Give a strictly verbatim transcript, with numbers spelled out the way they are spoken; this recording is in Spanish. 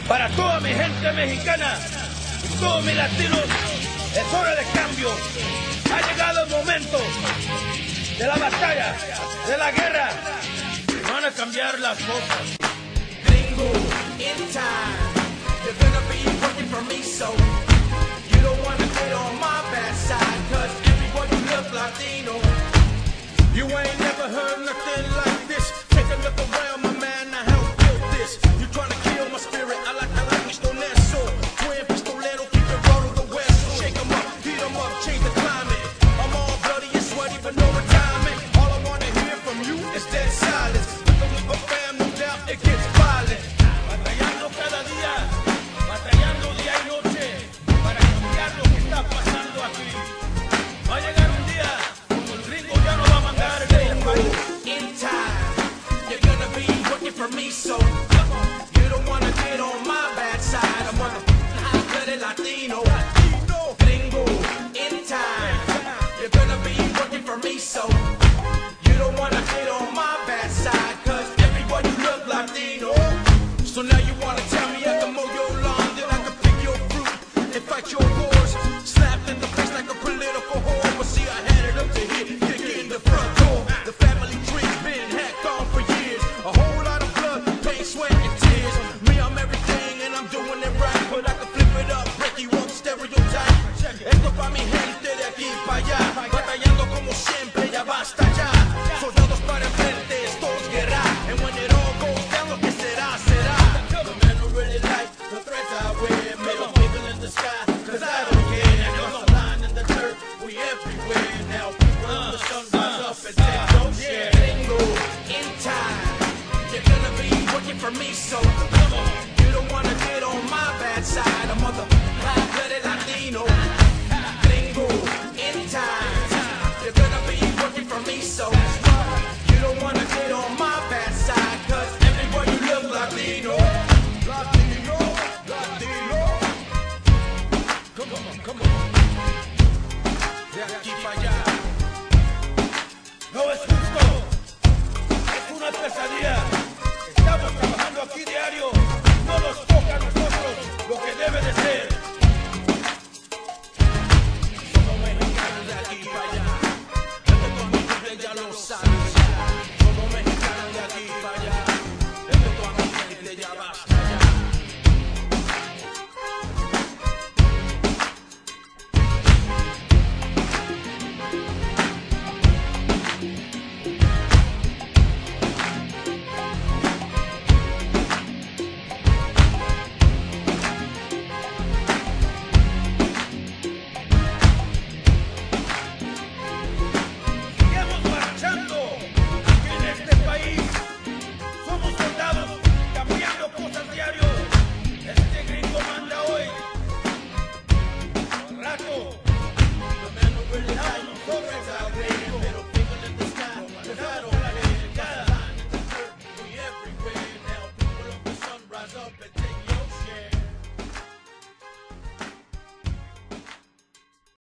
Para toda mi gente mexicana y todos mis latinos, es hora de cambio. Ha llegado el momento de la batalla, de la guerra. Van a cambiar las cosas. Gringo, in time, you're gonna be working for me, so you don't wanna get on my bad side, cause everyone you look Latino. You ain't never heard nothing like this. Take a look around, my man, I help build this. You tryna kill my spirit, I like I like esto neso. Twin pistolero, keep it raw to the west. Shake 'em up, heat 'em up, change the climate. I'm all bloody and sweaty, but no retirement. All I wanna hear from you is dead silence. With the Weaver fam, no doubt it gets violent. Batallando cada día, batallando día y noche, para cambiar lo que está pasando aquí. Va a llegar un día, como el gringo ya no va a mandar en el país. In time, you're gonna be working for me, so you don't wanna get on my bad side. I'm a hot-blooded Latino. Gringo, in time, you're gonna be working for me, so you don't wanna get on my bad side, cause everyone you look Latino. So now you wanna tell me I can mow your lawn, that I can pick your fruit and fight your wars. Slapped in the face like a political whore, but see I had it up to here, kick in the front door. The family tree's been hacked on for years. A whole lot of blood, pain, sweat, and tears. Me, I'm everything and I'm doing it right, but I can flip it up, break you up, stereotype. Esto pa' mi gente de aquí pa' allá, batallando como siempre, ya basta ya. Soldados para enfrente, esto es guerra. And when it all goes down, lo que será, será. The man who really like the threats I wear, maybe I'm waving in the sky, cause I don't care. There's a line in the dirt, we everywhere now. People in the sun rise up and say, don't share. Gringo, in time, you're gonna be working for me, so come on. You don't wanna get on my bad side, I'm a hot-blooded Latino.